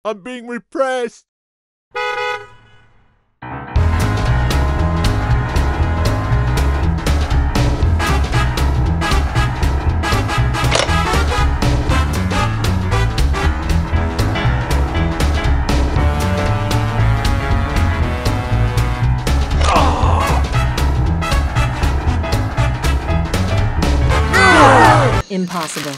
I'm being repressed. Impossible.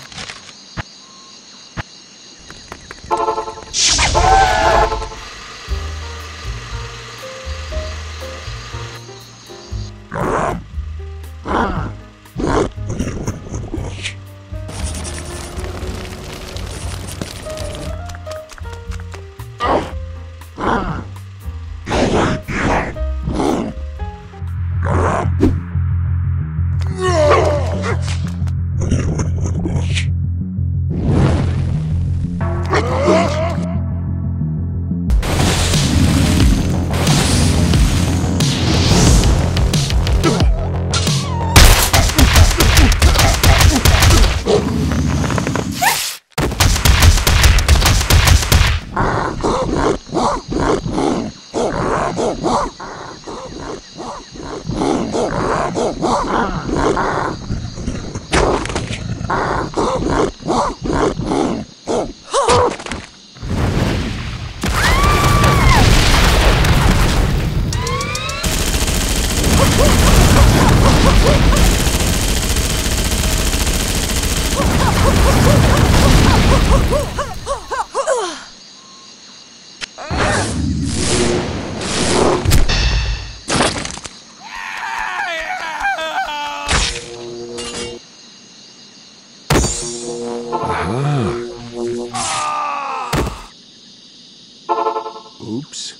Oops.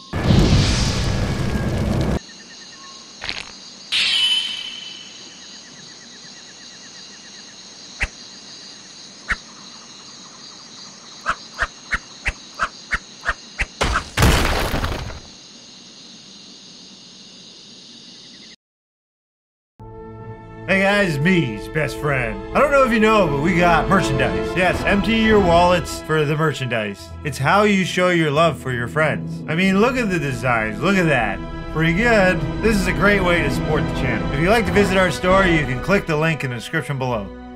Hey guys, me's best friend. I don't know if you know, but we got merchandise. Yes, empty your wallets for the merchandise. It's how you show your love for your friends. I mean, look at the designs, look at that. Pretty good. This is a great way to support the channel. If you'd like to visit our store, you can click the link in the description below.